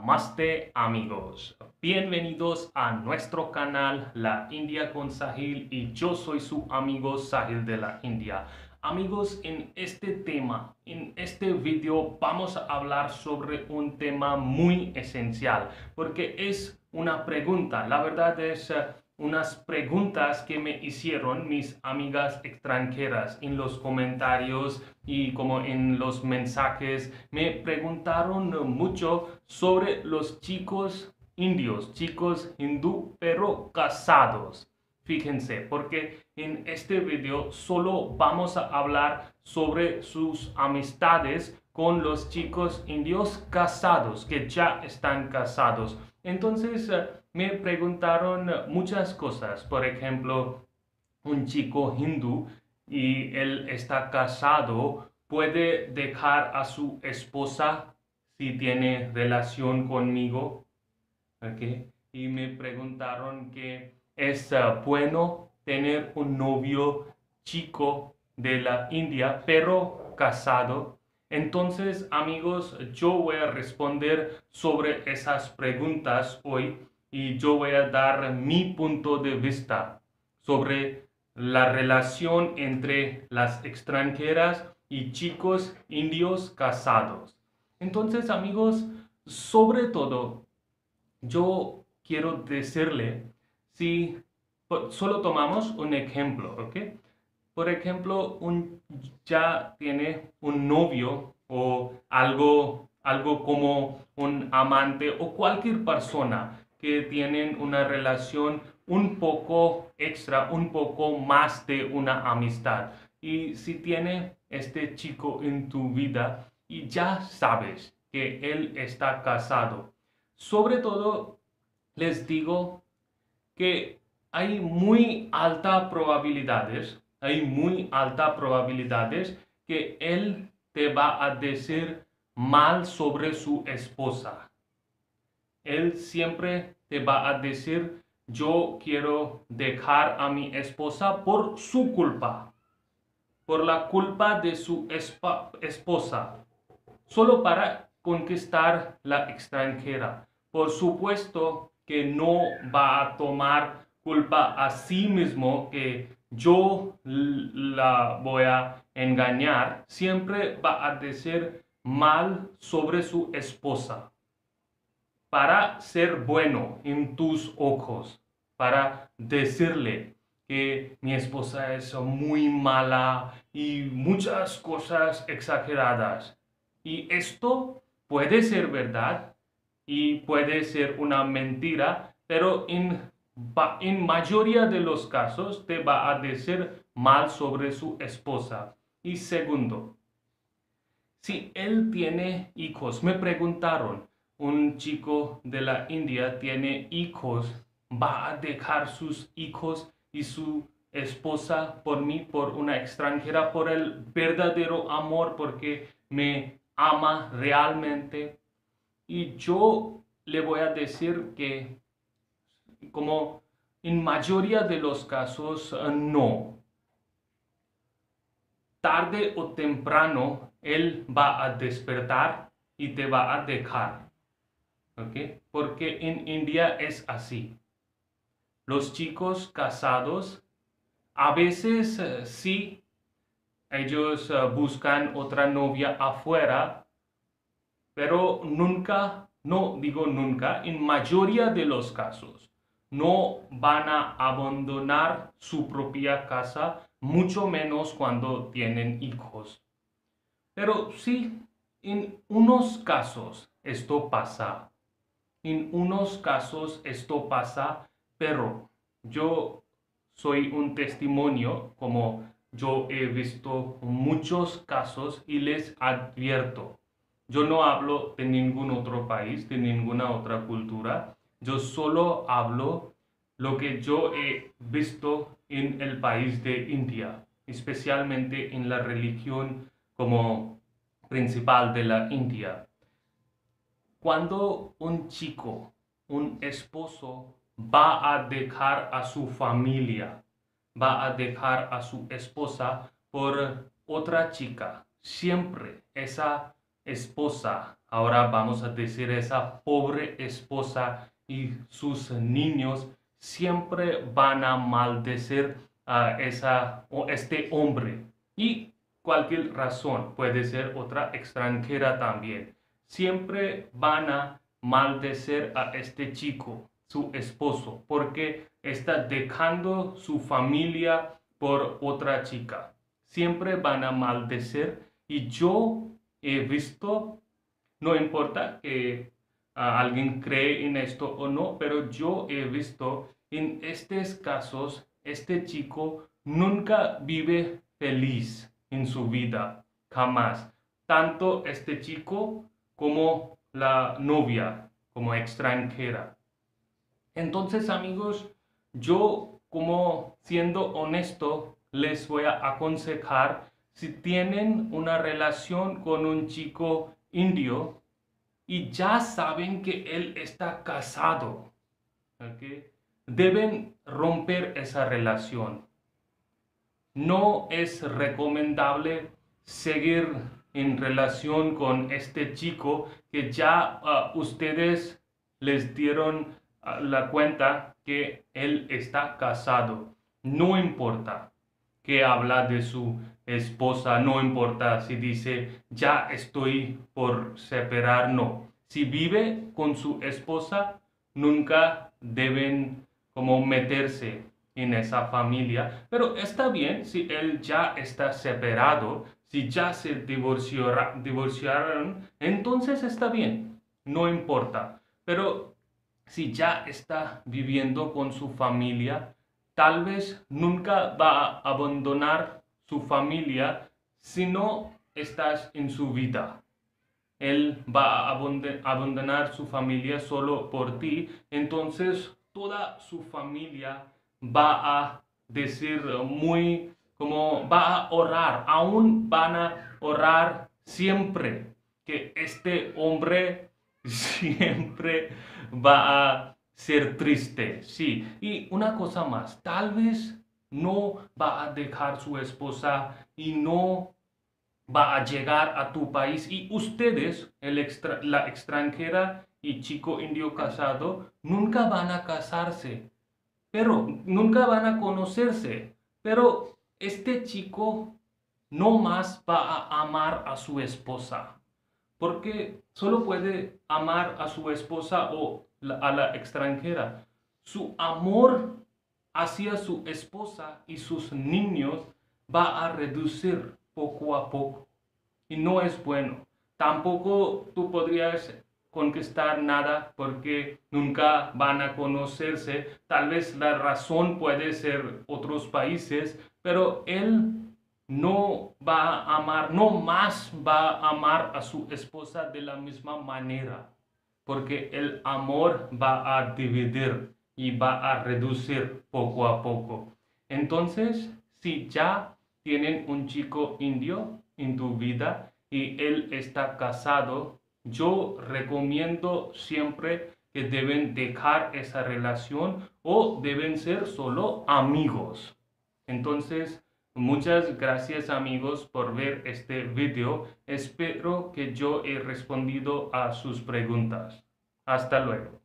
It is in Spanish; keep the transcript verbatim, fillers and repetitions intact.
Namaste amigos, bienvenidos a nuestro canal La India con Sahil y yo soy su amigo Sahil de la India. Amigos, en este tema, en este video vamos a hablar sobre un tema muy esencial porque es una pregunta, la verdad es uh, unas preguntas que me hicieron mis amigas extranjeras en los comentarios y como en los mensajes. Me preguntaron mucho sobre los chicos indios, chicos hindú pero casados. Fíjense, porque en este video solo vamos a hablar sobre sus amistades con los chicos indios casados, que ya están casados. Entonces uh, me preguntaron muchas cosas. Por ejemplo, un chico hindú y él está casado, ¿puede dejar a su esposa si tiene relación conmigo? ¿Okay? Y me preguntaron que es uh, bueno tener un novio chico de la India, pero casado. Entonces, amigos, yo voy a responder sobre esas preguntas hoy y yo voy a dar mi punto de vista sobre la relación entre las extranjeras y chicos indios casados. Entonces, amigos, sobre todo, yo quiero decirle, si solo tomamos un ejemplo, ¿ok? Por ejemplo, un ya tiene un novio o algo, algo como un amante o cualquier persona que tienen una relación un poco extra, un poco más de una amistad. Y si tiene este chico en tu vida y ya sabes que él está casado, sobre todo les digo que hay muy alta probabilidades, hay muy alta probabilidades que él te va a decir mal sobre su esposa. Él siempre te va a decir, yo quiero dejar a mi esposa por su culpa, por la culpa de su esposa, solo para conquistar la extranjera. Por supuesto que no va a tomar culpa a sí mismo que yo la voy a engañar. Siempre va a decir mal sobre su esposa para ser bueno en tus ojos, para decirle que mi esposa es muy mala y muchas cosas exageradas. Y esto puede ser verdad y puede ser una mentira, pero en, en mayoría de los casos te va a decir mal sobre su esposa. Y segundo, si él tiene hijos, me preguntaron, un chico de la India tiene hijos, va a dejar sus hijos y su esposa por mí, por una extranjera, por el verdadero amor, porque me ama realmente. Y yo le voy a decir que, como en mayoría de los casos, no. Tarde o temprano, él va a despertar y te va a dejar. ¿Ok? Porque en India es así. Los chicos casados, a veces uh, sí, ellos uh, buscan otra novia afuera, pero nunca, no digo nunca, en mayoría de los casos, no van a abandonar su propia casa, mucho menos cuando tienen hijos. Pero sí, en unos casos esto pasa. En unos casos esto pasa, pero yo soy un testimonio, como yo he visto muchos casos y les advierto. Yo no hablo de ningún otro país, de ninguna otra cultura. Yo solo hablo lo que yo he visto en el país de India, especialmente en la religión como principal de la India. Cuando un chico, un esposo, va a dejar a su familia, va a dejar a su esposa por otra chica, siempre esa esposa Ahora vamos a decir esa pobre esposa y sus niños siempre van a maldecir a esa o este hombre. Y cualquier razón, puede ser otra extranjera también. Siempre van a maldecir a este chico, su esposo, porque está dejando su familia por otra chica. Siempre van a maldecir y yo he visto, no importa que uh, alguien cree en esto o no, pero yo he visto en estos casos, este chico nunca vive feliz en su vida, jamás. Tanto este chico como la novia, como extranjera. Entonces, amigos, yo como siendo honesto, les voy a aconsejar si tienen una relación con un chico indio y ya saben que él está casado, ¿okay? Deben romper esa relación. No es recomendable seguir en relación con este chico que ya uh, ustedes les dieron uh, la cuenta que él está casado. No importa que habla de su esposa, no importa si dice ya estoy por separar, no. Si vive con su esposa, nunca deben como meterse en esa familia, pero está bien si él ya está separado, si ya se divorciaron, entonces está bien, no importa. Pero si ya está viviendo con su familia, tal vez nunca va a abandonar su familia si no estás en su vida. Él va a abandonar su familia solo por ti, entonces toda su familia va a decir muy, como va a orar, aún van a orar siempre que este hombre siempre va a ser triste, sí. Y una cosa más, tal vez no va a dejar su esposa y no va a llegar a tu país y ustedes, el extra, la extranjera y chico indio casado, nunca van a casarse, pero nunca van a conocerse. Pero este chico no más va a amar a su esposa, porque solo puede amar a su esposa o la, a la extranjera. Su amor hacia su esposa y sus niños va a reducir poco a poco. Y no es bueno. Tampoco tú podrías conquistar nada porque nunca van a conocerse. Tal vez la razón puede ser otros países, pero él no va a amar, no más va a amar a su esposa de la misma manera, porque el amor va a dividir y va a reducir poco a poco. Entonces, si ya tienen un chico indio en tu vida y él está casado, yo recomiendo siempre que deben dejar esa relación o deben ser solo amigos. Entonces, muchas gracias amigos por ver este video. Espero que yo he respondido a sus preguntas. Hasta luego.